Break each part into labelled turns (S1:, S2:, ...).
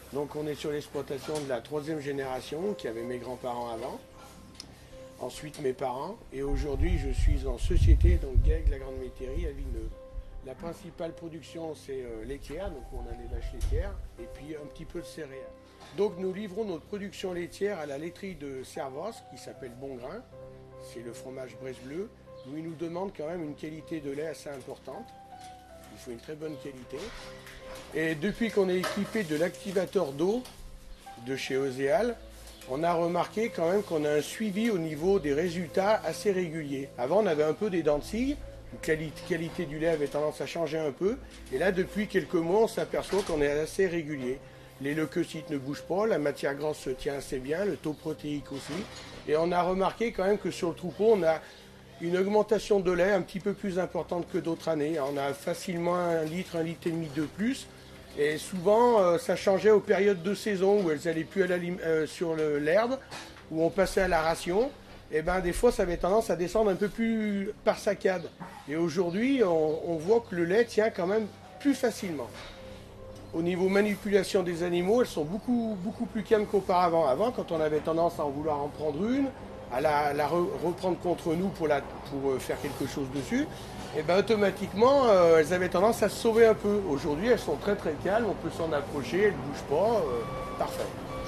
S1: Donc on est sur l'exploitation de la 3e génération qui avait mes grands-parents avant. Ensuite mes parents. Et aujourd'hui je suis en société, donc GEG La Grande Métairie à Villeneuve. La principale production c'est laitière, donc on a les vaches laitières, et puis un petit peu de céréales. Donc nous livrons notre production laitière à la laiterie de Servos qui s'appelle Bongrain. C'est le fromage Bresse Bleu, où ils nous demandent quand même une qualité de lait assez importante. Il faut une très bonne qualité. Et depuis qu'on est équipé de l'activateur d'eau de chez Oséal, on a remarqué quand même qu'on a un suivi au niveau des résultats assez régulier. Avant, on avait un peu des dents de scie, la qualité du lait avait tendance à changer un peu. Et là, depuis quelques mois, on s'aperçoit qu'on est assez régulier. Les leucocytes ne bougent pas, la matière grasse se tient assez bien, le taux protéique aussi. Et on a remarqué quand même que sur le troupeau, on a une augmentation de lait un petit peu plus importante que d'autres années. On a facilement 1 litre, 1,5 litre de plus. Et souvent, ça changeait aux périodes de saison où elles n'allaient plus sur l'herbe, où on passait à la ration. Et ben des fois, ça avait tendance à descendre un peu plus par saccade. Et aujourd'hui, on voit que le lait tient quand même plus facilement. Au niveau manipulation des animaux, elles sont beaucoup plus calmes qu'auparavant. Avant, quand on avait tendance à en vouloir en prendre une, à la reprendre contre nous pour faire quelque chose dessus, et ben automatiquement, elles avaient tendance à se sauver un peu. Aujourd'hui, elles sont très calmes, on peut s'en approcher, elles ne bougent pas, parfait.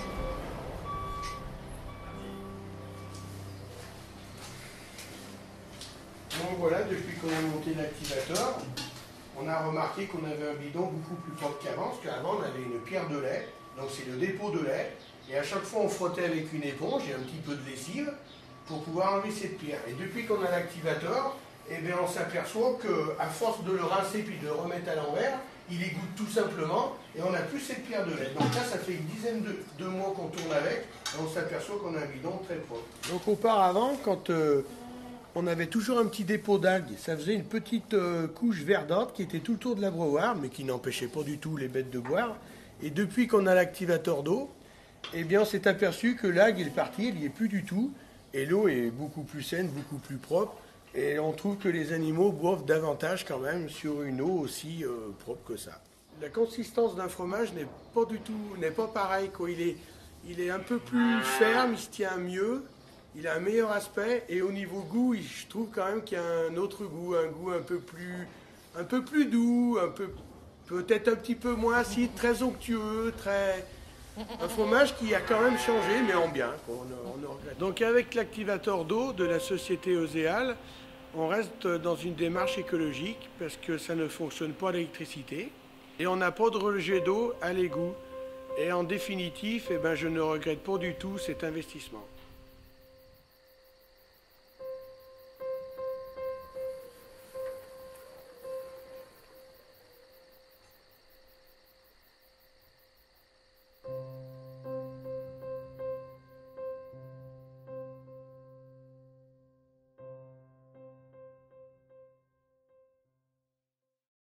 S1: Donc voilà, depuis qu'on a monté l'activateur, on a remarqué qu'on avait un bidon beaucoup plus propre qu'avant, parce qu'avant on avait une pierre de lait, donc c'est le dépôt de lait, et à chaque fois on frottait avec une éponge et un petit peu de lessive pour pouvoir enlever cette pierre. Et depuis qu'on a l'activateur, eh bien on s'aperçoit qu'à force de le rincer puis de le remettre à l'envers, il égoutte tout simplement et on n'a plus cette pierre de lait. Donc là ça fait une dizaine de mois qu'on tourne avec et on s'aperçoit qu'on a un bidon très propre. Donc auparavant, quand on avait toujours un petit dépôt d'algues. Ça faisait une petite couche verdante qui était tout autour de l'abreuvoir, mais qui n'empêchait pas du tout les bêtes de boire. Et depuis qu'on a l'activateur d'eau, eh bien on s'est aperçu que l'algue est partie, elle n'y est plus du tout. Et l'eau est beaucoup plus saine, beaucoup plus propre. Et on trouve que les animaux boivent davantage quand même sur une eau aussi propre que ça. La consistance d'un fromage n'est pas pareil, quoi. Il est un peu plus ferme, il se tient mieux. Il a un meilleur aspect et au niveau goût, je trouve quand même qu'il y a un autre goût, un goût un peu plus doux, peut-être un petit peu moins acide, très onctueux, un fromage qui a quand même changé, mais en bien. On regrette. Donc avec l'activateur d'eau de la société Oséal, on reste dans une démarche écologique parce que ça ne fonctionne pas à l'électricité et on n'a pas de rejet d'eau à l'égout. Et en définitive, eh ben, je ne regrette pas du tout cet investissement.